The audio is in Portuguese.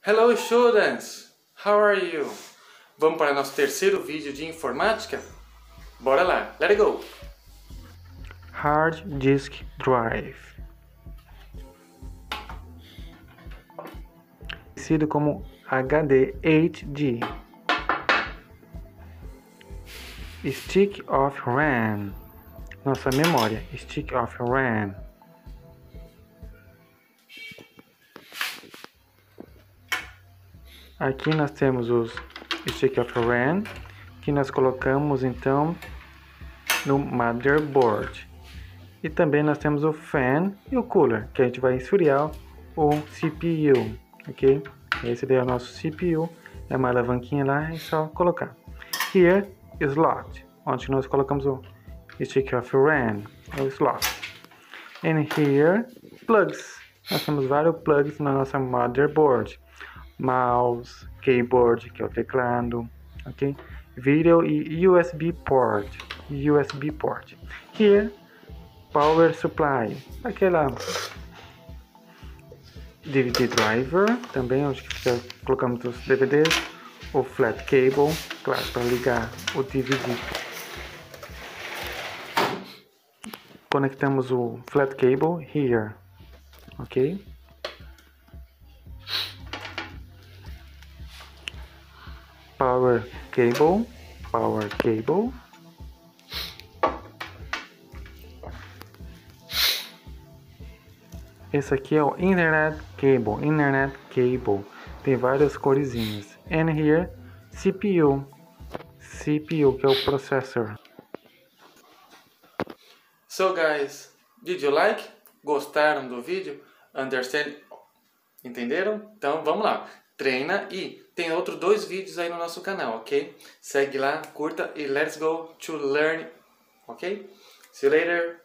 Hello students, how are you? Vamos para nosso terceiro vídeo de informática? Bora lá, let it go! Hard Disk Drive, conhecido como HDD, Stick of RAM, nossa memória, Stick of RAM. Aqui nós temos os Stick of RAM, que nós colocamos então no motherboard. E também nós temos o fan e o cooler, que a gente vai esfriar o CPU, ok? Esse daí é o nosso CPU, é uma alavanquinha lá, é só colocar. Here, slot, onde nós colocamos o stick of RAM, é o slot. And here, plugs. Nós temos vários plugs na nossa motherboard. Mouse, keyboard, que é o teclado, ok? Video e USB port. Here, power supply, aquela DVD driver, também onde colocamos os DVDs, o flat cable, claro, para ligar o DVD. Conectamos o flat cable here, ok? Power cable. Esse aqui é o Internet Cable. Tem várias coresinhas. And here, CPU, que é o processor. So guys, did you like? Gostaram do vídeo? Understand? Entenderam? Então vamos lá. Treina e tem outros 2 vídeos aí no nosso canal, ok? Segue lá, curta e let's go to learn, ok? See you later!